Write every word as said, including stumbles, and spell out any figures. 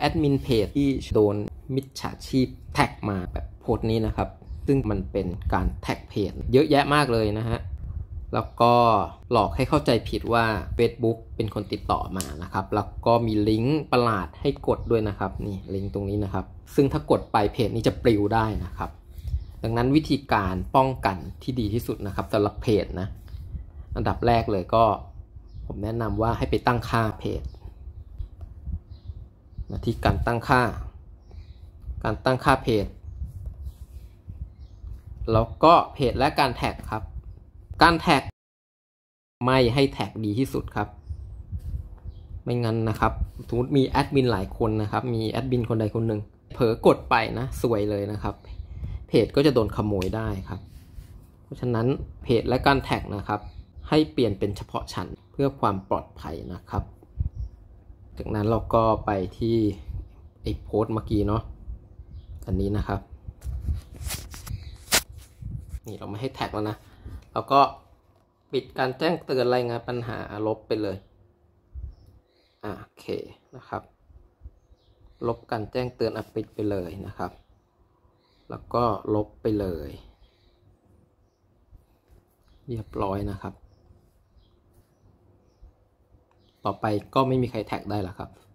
ดมินเพจที่โดนมิจฉาชีพแท็กมาแบบโพสต์นี้นะครับซึ่งมันเป็นการแท็กเพจเยอะแยะมากเลยนะฮะแล้วก็หลอกให้เข้าใจผิดว่า Facebook เป็นคนติดต่อมานะครับแล้วก็มีลิงก์ประหลาดให้กดด้วยนะครับนี่ลิงก์ตรงนี้นะครับซึ่งถ้ากดไปเพจนี้จะปลิวได้นะครับดังนั้นวิธีการป้องกันที่ดีที่สุดนะครับสำหรับเพจนะอันดับแรกเลยก็ผมแนะนำว่าให้ไปตั้งค่าเพจมาที่การตั้งค่าการตั้งค่าเพจแล้วก็เพจและการแท็กครับการแท็กไม่ให้แท็กดีที่สุดครับไม่งั้นนะครับสมมติมีแอดมินหลายคนนะครับมีแอดมินคนใดคนหนึ่งเผลอกดไปนะสวยเลยนะครับเพจก็จะโดนขโมยได้ครับเพราะฉะนั้นเพจและการแท็กนะครับให้เปลี่ยนเป็นเฉพาะชั้นเพื่อความปลอดภัยนะครับจากนั้นเราก็ไปที่ไอ้โพสต์เมื่อกี้เนาะอันนี้นะครับนี่เราไม่ให้แท็กแล้วนะเราก็ปิดการแจ้งเตือนรายงานปัญหาลบไปเลยอ่าโอเคนะครับลบการแจ้งเตือนอ่ะปิดไปเลยนะครับแล้วก็ลบไปเลยเรียบร้อยนะครับต่อไปก็ไม่มีใครแท็กได้แล้วครับ